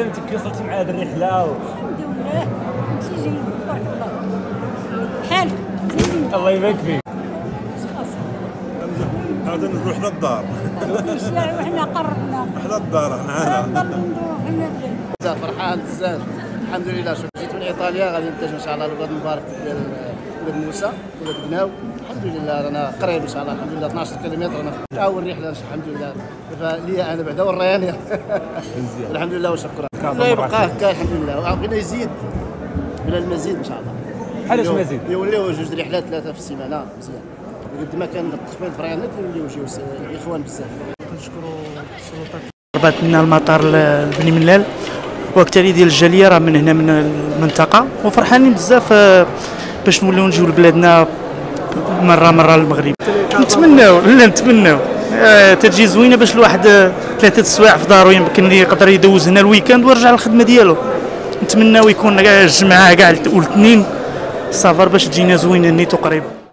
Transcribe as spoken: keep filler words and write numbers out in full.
انت كي وصلتي مع هذه الرحله؟ الحمد لله ماشي جيد تبارك الله. بحالك زين. الله يبارك فيك. هذا نروح للدار. وحنا قربنا. حنا الدار حنا هنا. بزاف فرحان بزاف الحمد لله. شوف جيت من ايطاليا غادي نتجه ان شاء الله للبلد المبارك ديال ولاد موسى ولاد بناو. الحمد لله رانا قريب ان شاء الله. الحمد لله اثناش كيلومتر رانا في اول رحله الحمد لله. فليا انا بعدا والريان الحمد لله وشكرا. لا يبقى هكا الحمد لله. بغينا يزيد بغينا المزيد ان شاء الله. بحال اش مزيد؟ يوليو جوج رحلات ثلاثه في السيمانه مزيان. قد ما كان التخفيض في الريانات يوليو يجيو الاخوان بزاف. كنشكروا السلطات قربت لنا المطار لبني ملال وكذلك ديال الجاليه راه من هنا من المنطقه وفرحانين بزاف باش نوليو نجيو لبلادنا مره مره للمغرب. نتمناو لا نتمناو آه تجي زوينه باش الواحد ثلاثه السوايع في دارو يمكن يقدر يدوز هنا الويكاند ويرجع للخدمه ديالو. نتمناو يكون كاع الجمعه كاع الاثنين صافر باش تجينا زوينه نيتو قريبه.